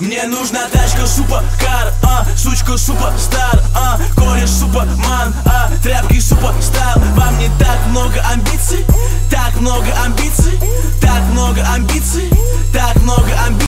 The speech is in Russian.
Мне нужна тачка суперкар, сучка суперстар, кореш суперман, тряпки суперстайл. Во мне так много амбиций, так много амбиций, так много амбиций, так много амбиций.